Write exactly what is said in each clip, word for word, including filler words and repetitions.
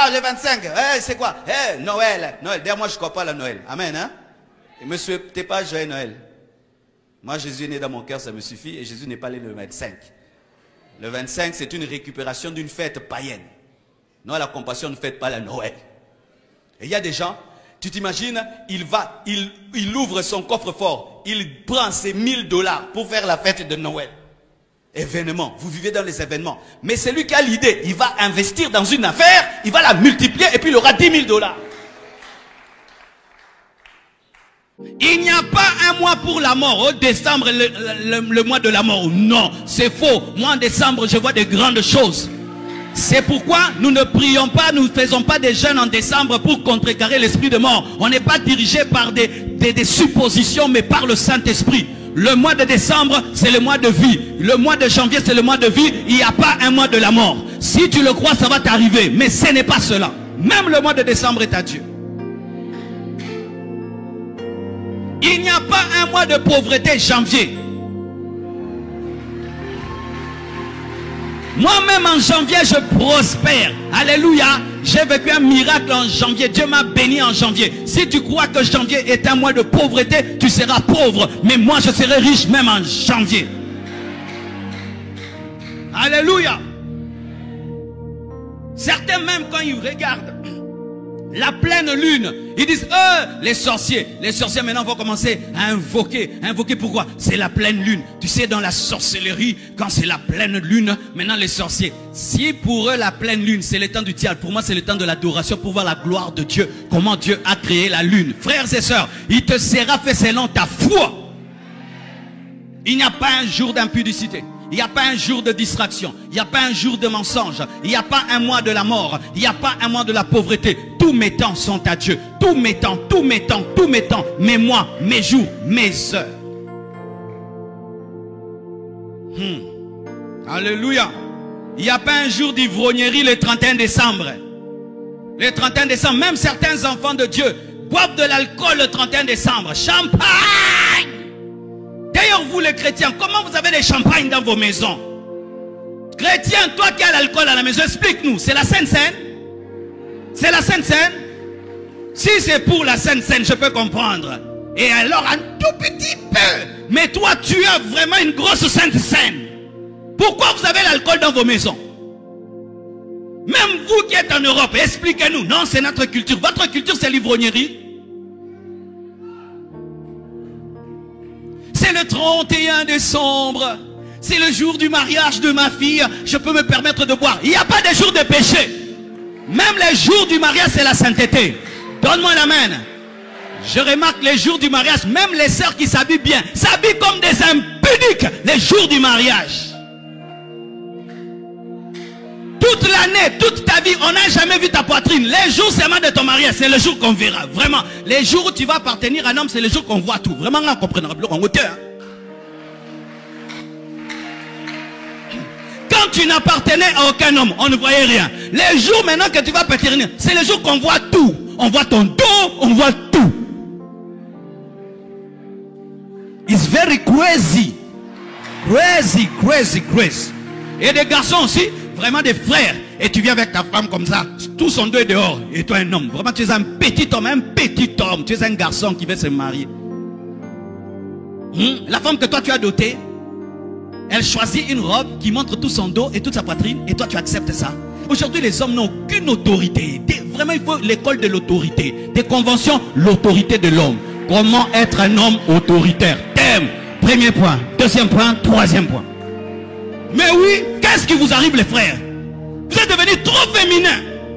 quoi le vingt-cinq? Eh, c'est quoi? Eh, Noël. Noël. D'ailleurs, moi, je ne crois pas à la Noël. Amen, hein? Et me souhaitez pas joyeux Noël. Moi, Jésus est né dans mon cœur, ça me suffit. Et Jésus n'est pas né le vingt-cinq. Le vingt-cinq, c'est une récupération d'une fête païenne. Non, la compassion ne fête pas la Noël. Et il y a des gens, tu t'imagines, il va, il, il ouvre son coffre-fort, il prend ses mille dollars pour faire la fête de Noël. Événement, vous vivez dans les événements. Mais c'est lui qui a l'idée, il va investir dans une affaire, il va la multiplier et puis il aura dix mille dollars. Il n'y a pas un mois pour la mort. Au décembre, le, le, le mois de la mort. Non, c'est faux. Moi, en décembre, je vois de grandes choses. C'est pourquoi nous ne prions pas, nous ne faisons pas des jeûnes en décembre pour contrecarrer l'esprit de mort. On n'est pas dirigé par des, des, des suppositions, mais par le Saint-Esprit. Le mois de décembre, c'est le mois de vie. Le mois de janvier, c'est le mois de vie. Il n'y a pas un mois de la mort. Si tu le crois, ça va t'arriver. Mais ce n'est pas cela. Même le mois de décembre est à Dieu. Il n'y a pas un mois de pauvreté, janvier. Moi-même en janvier, je prospère. Alléluia. J'ai vécu un miracle en janvier. Dieu m'a béni en janvier. Si tu crois que janvier est un mois de pauvreté, tu seras pauvre. Mais moi, je serai riche même en janvier. Alléluia. Certains même quand ils regardent la pleine lune, ils disent, euh, les sorciers, les sorciers maintenant vont commencer à invoquer. Invoquer pourquoi? C'est la pleine lune. Tu sais, dans la sorcellerie, quand c'est la pleine lune, maintenant les sorciers, si pour eux la pleine lune, c'est le temps du diable, pour moi c'est le temps de l'adoration, pour voir la gloire de Dieu, comment Dieu a créé la lune. Frères et sœurs, il te sera fait selon ta foi. Il n'y a pas un jour d'impudicité. Il n'y a pas un jour de distraction. Il n'y a pas un jour de mensonge. Il n'y a pas un mois de la mort. Il n'y a pas un mois de la pauvreté. Tous mes temps sont à Dieu. Tous mes temps, tous mes temps, tous mes temps. Mes mois, mes jours, mes heures. Hmm. Alléluia. Il n'y a pas un jour d'ivrognerie le trente et un décembre. Le trente et un décembre, même certains enfants de Dieu boivent de l'alcool le trente et un décembre. Champagne! D'ailleurs, vous les chrétiens, comment vous avez des champagnes dans vos maisons? Chrétien, toi qui as l'alcool à la maison, explique-nous. C'est la Sainte Seine? C'est la Sainte Seine? Si c'est pour la Sainte Seine, je peux comprendre. Et alors, un tout petit peu. Mais toi, tu as vraiment une grosse Sainte Seine. Pourquoi vous avez l'alcool dans vos maisons? Même vous qui êtes en Europe, expliquez-nous. Non, c'est notre culture. Votre culture, c'est l'ivrognerie. C'est le trente et un décembre. C'est le jour du mariage de ma fille. Je peux me permettre de boire. Il n'y a pas de jour de péché. Même les jours du mariage, c'est la sainteté. Donne-moi l'amen. Je remarque les jours du mariage, même les sœurs qui s'habillent bien, s'habillent comme des impudiques les jours du mariage. Toute l'année, toute ta vie, on n'a jamais vu ta poitrine. Les jours seulement de ton mariage, c'est le jour qu'on verra. Vraiment, les jours où tu vas appartenir à un homme, c'est le jour qu'on voit tout. Vraiment, on comprendra plus en hauteur. Quand tu n'appartenais à aucun homme, on ne voyait rien. Les jours maintenant que tu vas appartenir, c'est le jour qu'on voit tout. On voit ton dos, on voit tout. It's very crazy. Crazy, crazy, crazy. Et des garçons aussi. Vraiment des frères. Et tu viens avec ta femme comme ça. Tout son dos est dehors. Et toi un homme. Vraiment tu es un petit homme. Un petit homme. Tu es un garçon qui veut se marier. Hum? La femme que toi tu as dotée, elle choisit une robe qui montre tout son dos et toute sa poitrine. Et toi tu acceptes ça. Aujourd'hui les hommes n'ont aucune autorité. Vraiment il faut l'école de l'autorité. Des conventions, l'autorité de l'homme. Comment être un homme autoritaire? Thème. Premier point. Deuxième point. Troisième point. Mais oui, qu'est-ce qui vous arrive les frères? Vous êtes devenus trop féminins.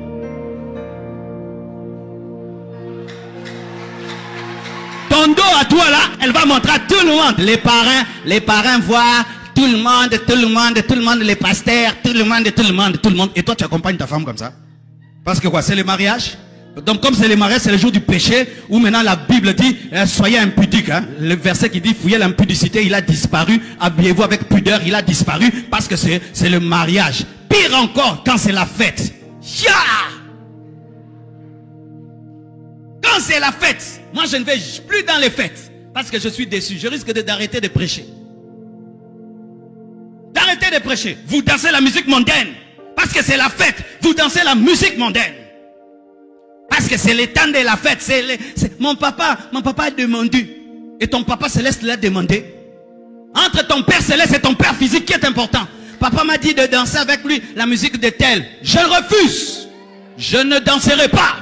Ton dos à toi là, elle va montrer à tout le monde. Les parents, les parents voient tout le monde, tout le monde, tout le monde, les pasteurs, tout le monde, tout le monde, tout le monde. Et toi tu accompagnes ta femme comme ça. Parce que quoi? C'est le mariage. Donc comme c'est le mariage, c'est le jour du péché, où maintenant la Bible dit, eh, soyez impudiques. Hein. Le verset qui dit, fouillez l'impudicité, il a disparu. Habillez-vous avec pudeur, il a disparu. Parce que c'est le mariage. Pire encore, quand c'est la fête. Ya! Quand c'est la fête, moi je ne vais plus dans les fêtes. Parce que je suis déçu, je risque d'arrêter de, de prêcher. D'arrêter de prêcher. Vous dansez la musique mondaine. Parce que c'est la fête, vous dansez la musique mondaine. Parce que c'est le temps de la fête. C'est le, mon papa, mon papa a demandé. Et ton papa céleste l'a demandé. Entre ton père céleste et ton père physique, qui est important? Papa m'a dit de danser avec lui la musique de tel. Je refuse. Je ne danserai pas.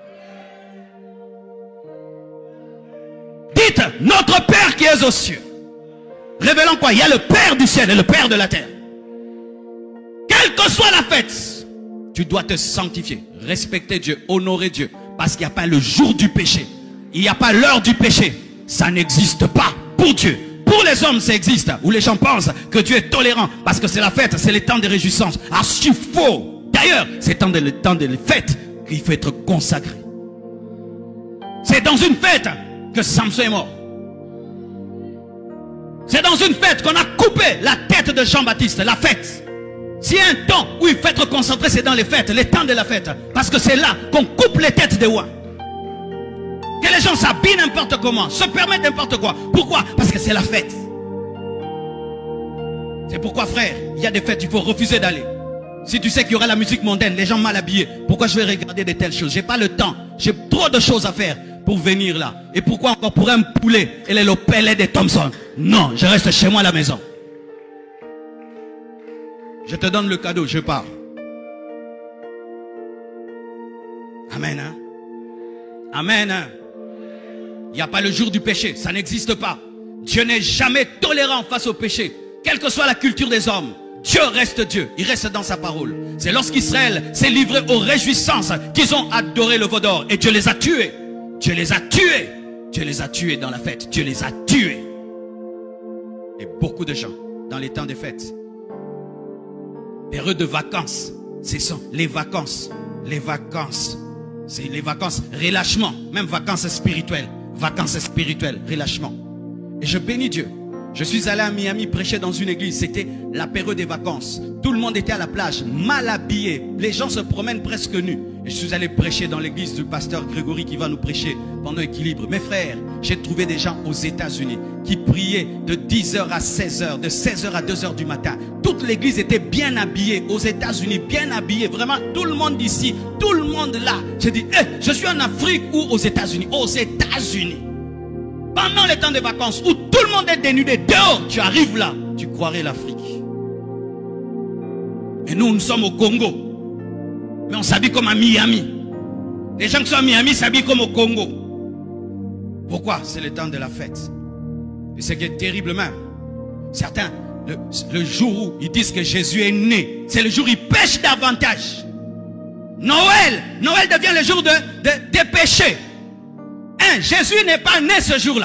Dites, notre Père qui est aux cieux. Révélons quoi? Il y a le Père du ciel et le Père de la terre. Quelle que soit la fête, tu dois te sanctifier, respecter Dieu, honorer Dieu. Parce qu'il n'y a pas le jour du péché. Il n'y a pas l'heure du péché. Ça n'existe pas pour Dieu. Pour les hommes, ça existe. Où les gens pensent que Dieu est tolérant. Parce que c'est la fête, c'est le temps de réjouissance. Archi faux. D'ailleurs, c'est le temps de la fête qu'il faut être consacré. C'est dans une fête que Samson est mort. C'est dans une fête qu'on a coupé la tête de Jean-Baptiste. La fête. S'il y a un temps où il faut être concentré, c'est dans les fêtes. Les temps de la fête. Parce que c'est là qu'on coupe les têtes des rois. Que les gens s'habillent n'importe comment, se permettent n'importe quoi. Pourquoi? Parce que c'est la fête. C'est pourquoi, frère, il y a des fêtes, il faut refuser d'aller. Si tu sais qu'il y aura la musique mondaine, les gens mal habillés, pourquoi je vais regarder de telles choses? J'ai pas le temps, j'ai trop de choses à faire pour venir là. Et pourquoi encore pour un poulet et les lopelets de Thompson? Non, je reste chez moi à la maison. Je te donne le cadeau, je pars. Amen, hein? Amen, hein? Il n'y a pas le jour du péché, ça n'existe pas. Dieu n'est jamais tolérant face au péché. Quelle que soit la culture des hommes, Dieu reste Dieu, il reste dans sa parole. C'est lorsqu'Israël s'est livré aux réjouissances qu'ils ont adoré le veau d'or. Et Dieu les a tués. Dieu les a tués. Dieu les a tués dans la fête. Dieu les a tués. Et beaucoup de gens, dans les temps des fêtes, période de vacances, ce sont les vacances. Les vacances. C'est les vacances, relâchement, même vacances spirituelles. Vacances spirituelles, relâchement. Et je bénis Dieu. Je suis allé à Miami prêcher dans une église. C'était la période des vacances. Tout le monde était à la plage, mal habillé. Les gens se promènent presque nus. Et je suis allé prêcher dans l'église du pasteur Grégory qui va nous prêcher pendant Équilibre. Mes frères, j'ai trouvé des gens aux États-Unis qui priaient de dix heures à seize heures, de seize heures à deux heures du matin. Toute l'église était bien habillée aux États-Unis, bien habillée. Vraiment, tout le monde ici, tout le monde là. J'ai dit, hey, je suis en Afrique ou aux États-Unis? Aux États-Unis. Pendant les temps de vacances où tout le monde est dénudé dehors, tu arrives là, tu croirais l'Afrique. Et nous, nous sommes au Congo. Mais on s'habille comme à Miami. Les gens qui sont à Miami s'habillent comme au Congo. Pourquoi? C'est le temps de la fête. Et ce qui est terrible même, certains, le, le jour où ils disent que Jésus est né, c'est le jour où ils pêchent davantage. Noël, Noël devient le jour de, de, des péchés. Un, Jésus n'est pas né ce jour-là.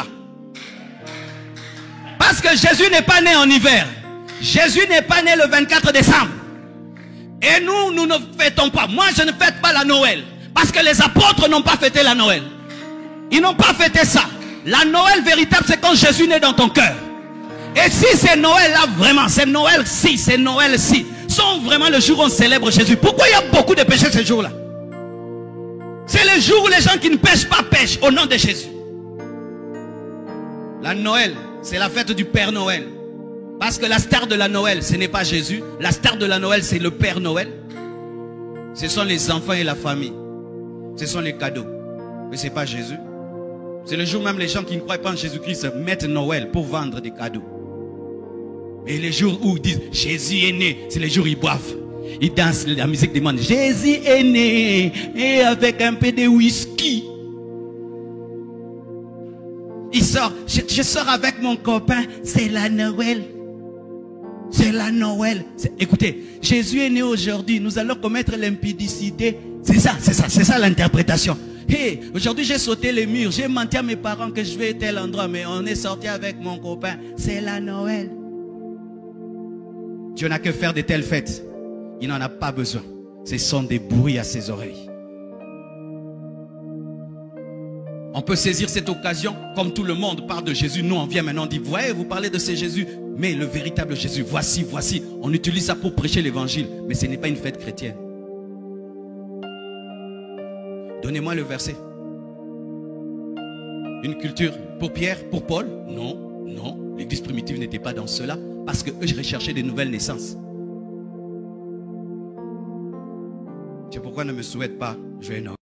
Parce que Jésus n'est pas né en hiver. Jésus n'est pas né le vingt-quatre décembre. Et nous, nous ne fêtons pas. Moi, je ne fête pas la Noël. Parce que les apôtres n'ont pas fêté la Noël. Ils n'ont pas fêté ça. La Noël véritable, c'est quand Jésus naît dans ton cœur. Et si c'est Noël là, vraiment, c'est Noël si, c'est Noël si. Sont vraiment le jour où on célèbre Jésus. Pourquoi il y a beaucoup de péchés ce jour-là? C'est le jour où les gens qui ne pêchent pas pêchent au nom de Jésus. La Noël, c'est la fête du Père Noël. Parce que la star de la Noël, ce n'est pas Jésus. La star de la Noël, c'est le Père Noël. Ce sont les enfants et la famille. Ce sont les cadeaux. Mais ce n'est pas Jésus. C'est le jour même les gens qui ne croient pas en Jésus-Christ mettent Noël pour vendre des cadeaux. Et les jours où ils disent Jésus est né, c'est les jours où ils boivent. Ils dansent la musique des mondes. Jésus est né et avec un peu de whisky. Il sort. Je, je sors avec mon copain. C'est la Noël. C'est la Noël. Écoutez, Jésus est né aujourd'hui. Nous allons commettre l'impudicité. C'est ça, c'est ça, c'est ça l'interprétation. Hey, aujourd'hui j'ai sauté les murs. J'ai menti à mes parents que je vais à tel endroit. Mais on est sorti avec mon copain. C'est la Noël. Dieu n'a que faire de telles fêtes. Il n'en a pas besoin. Ce sont des bruits à ses oreilles. On peut saisir cette occasion, comme tout le monde parle de Jésus. Nous, on vient maintenant, on dit, voyez, vous parlez de ce Jésus. Mais le véritable Jésus, voici, voici. On utilise ça pour prêcher l'évangile. Mais ce n'est pas une fête chrétienne. Donnez-moi le verset. Une culture pour Pierre, pour Paul? Non, non. L'église primitive n'était pas dans cela. Parce qu'eux recherchaient des nouvelles naissances. C'est pourquoi ne me souhaite pas joyeux Noël.